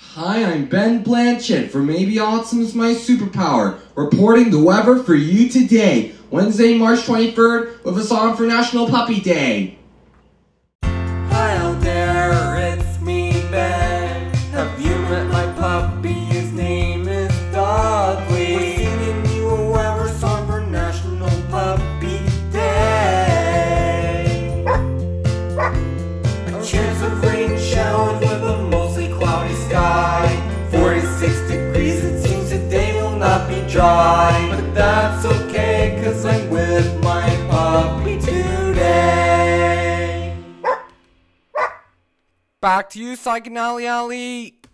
Hi, I'm Ben Blanchett from Maybe Autism's My Superpower, reporting the weather for you today, Wednesday, March 23rd, with a song for National Puppy Day. Hi out there, it's me, Ben. Have you met my puppy? His name is Dudley. We're singing you a weather song for National Puppy Day. A chance of rain showers with a mostly cloudy sky. 46 degrees, it seems today will not be dry. But that's okay, cause I'm with my puppy today. Back to you, Psychonaly Ali.